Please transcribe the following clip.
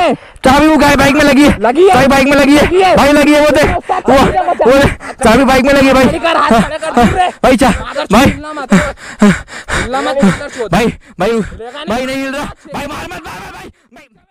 चाबी वो गाय बाइक में लगी है, चाबी बाइक में लगी है भाई, लगी है वो देख, वो चाबी बाइक में लगी है भाई, भाई भाई भाई भाई नहीं हिल रहा भाई, मार मत भाई।